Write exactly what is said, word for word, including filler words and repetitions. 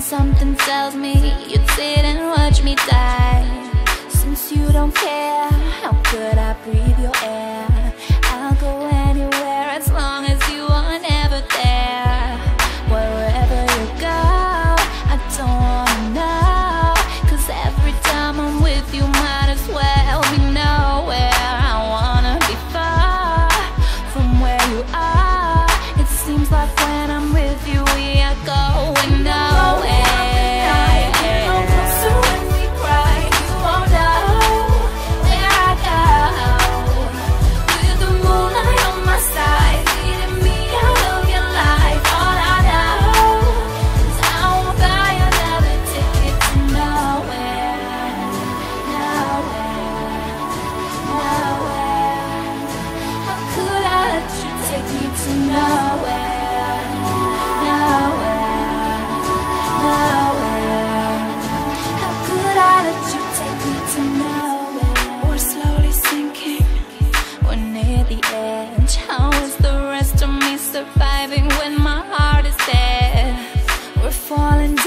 something tells me you didn't watch me die. Since you don't care, how could I breathe your air? I'll go anywhere as long as you are never there. Wherever you go, I don't wanna know, 'cause every time I'm with you might as well be nowhere. I wanna be far from where you are. It seems like when I'm with you we are going nowhere. How is the rest of me surviving when my heart is dead? We're falling